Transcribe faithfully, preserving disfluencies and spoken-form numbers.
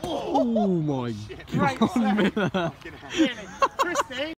Oh my Great God, save. Miller. Really. Christy.